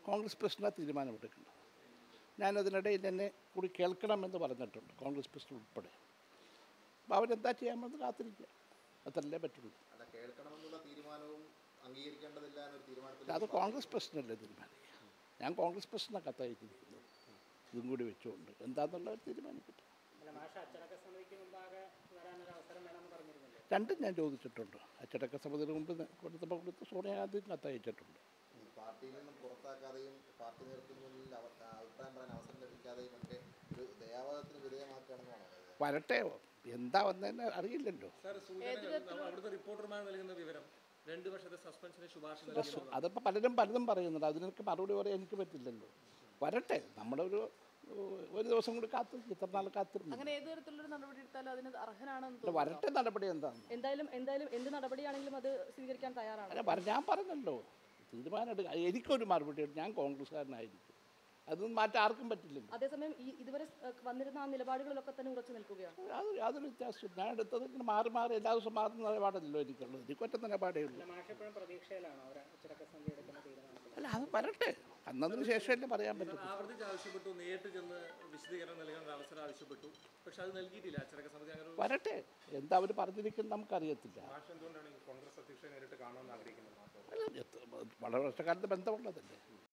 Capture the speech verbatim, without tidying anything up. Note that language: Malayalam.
കോൺഗ്രസ് പ്രസിഡന്റ് തീരുമാനമെടുക്കേണ്ടത്. ഞാനതിനിടയിൽ എന്നെ കൂടി കേൾക്കണമെന്ന് പറഞ്ഞിട്ടുണ്ട്, കോൺഗ്രസ് പ്രസിഡന്റ് ഉൾപ്പെടെ. അപ്പോൾ അവരെന്താ ചെയ്യാമെന്ന് കാത്തിരിക്കുക, അതല്ലേ പറ്റുള്ളൂ. അത് കോൺഗ്രസ് പ്രസിഡന്റല്ലേ തീരുമാനിക്കുക. ഞാൻ കോൺഗ്രസ് പ്രസിഡന്റാണ് കത്തയച്ചിരിക്കുന്നത്. ഇതും കൂടി വെച്ചുകൊണ്ട് എന്താണെന്നുള്ളത് തീരുമാനിക്കട്ടെ. രണ്ടും ഞാൻ ചോദിച്ചിട്ടുണ്ട്. അച്ചടക്ക സമിതിയുടെ മുമ്പ് കൊടുത്തപ്പോൾ കൊടുത്ത് സോണിയാഗാന്ധി കത്തയച്ചിട്ടുണ്ട്. പാർട്ടിയിൽ നിന്നും പുറത്താക്കാതെയും പാർട്ടി നേതൃത്വങ്ങളിൽ അഭിപ്രായം പറയാൻ അവസരം ലഭിക്കാതെയും ഒക്കെ ഒരു ദയാവാദത്തിന് വിധേയമാക്കുകയാണെന്നാണ്. വരട്ടെ, എന്താ വന്നതെന്ന് അറിയില്ലല്ലോ. അതിപ്പോൾ പലരും പലതും പറയുന്നുണ്ട്. അതിനൊക്കെ മറുപടി പറയാൻ എനിക്ക് പറ്റില്ലല്ലോ. വരട്ടെ, നമ്മുടെ ഒരു ഒരു ദിവസം കൂടി കാത്തു ഇത്ര നാൾ കാത്തിരുന്നു. അങ്ങനെ ഏത് തരത്തിലുള്ള നടപടി എടുത്താലും അതിന് അർഹനാണെന്ന് വരട്ടെ. നടപടി എന്താണ്? എന്തായാലും എന്തായാലും എന്ത് നടപടിയാണെങ്കിലും അത് സ്വീകരിക്കാൻ തയ്യാറാണ്. അല്ല, ഞാൻ പറഞ്ഞല്ലോ, തീരുമാനം എടുക്കുക. എനിക്കൊരു മറുപടി, ഞാൻ കോൺഗ്രസ്സുകാരനായിരിക്കും, അതൊന്നും മാറ്റാൻ ആർക്കും പറ്റില്ലല്ലോ. അതേസമയം ഈ ഇതുവരെ വന്നിരുന്ന ആ നിലപാടുകളിലൊക്കെ തന്നെ ഉറച്ചു നിൽക്കുകയാണ്. അത് യാതൊരു വ്യത്യാസവും. ഞാൻ എടുത്തത് ഇങ്ങനെ മാറി മാറി എല്ലാ ദിവസവും മാറുന്ന നിലപാടല്ലോ എനിക്കുള്ളത്. എനിക്കൊറ്റ നിലപാടേ ഉള്ളൂ. അല്ല, അത് വരട്ടെ, അന്നതിന് ശേഷമല്ലേ പറയാൻ പറ്റും. വരട്ടെ, എന്താ അവർ പറഞ്ഞിരിക്കുന്നത് നമുക്കറിയത്തില്ല. അല്ല, വളരെ വർഷക്കാലത്ത് ബന്ധമുള്ളതല്ലേ.